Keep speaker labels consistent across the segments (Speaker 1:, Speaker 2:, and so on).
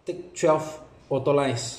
Speaker 1: Take 12 Autolyse.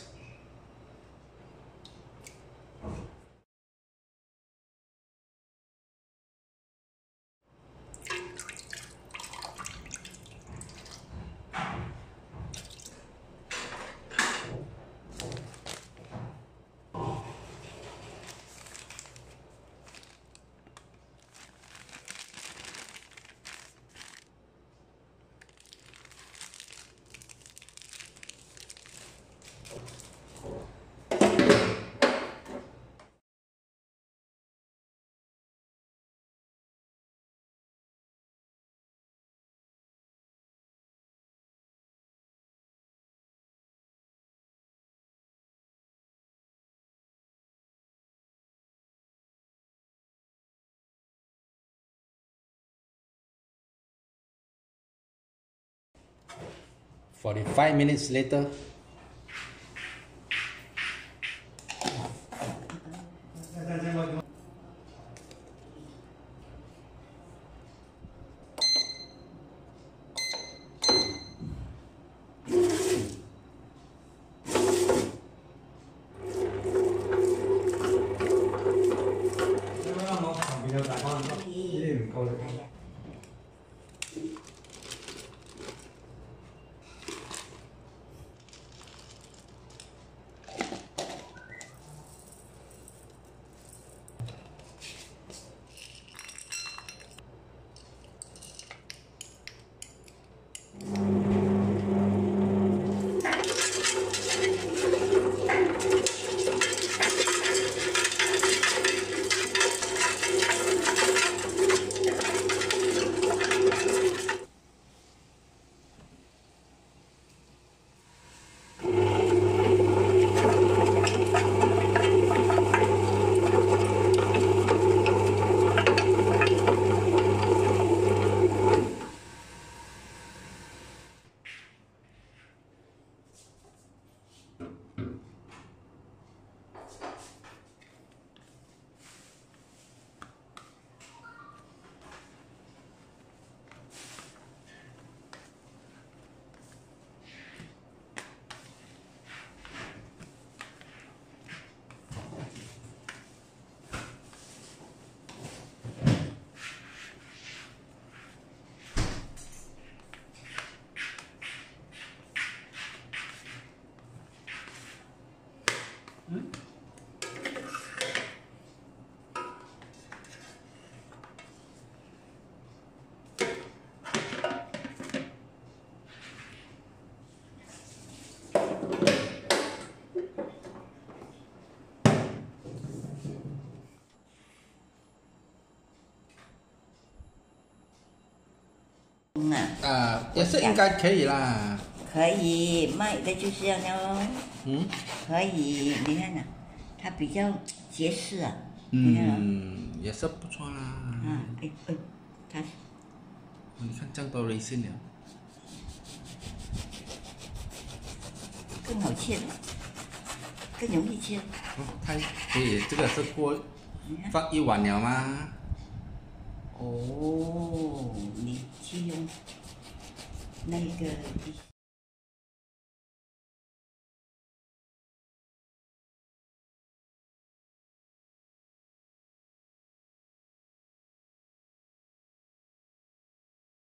Speaker 1: "45 minutes later,也是应该可以啦。
Speaker 2: 可以卖的就这样咯。可以，你看呐，它比较结实啊。
Speaker 1: 也是不错啦。
Speaker 2: 它。
Speaker 1: 你看这样多raisin了。
Speaker 2: 更好切的，更容易切。
Speaker 1: 它这个是过放1碗了吗？
Speaker 2: 哦，你去用那个。